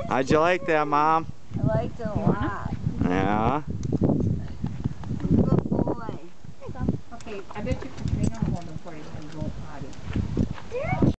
How'd you like that, Mom? I liked it a lot. Yeah. Good boy. Okay, I bet you can hang on hold them for you when you go potty.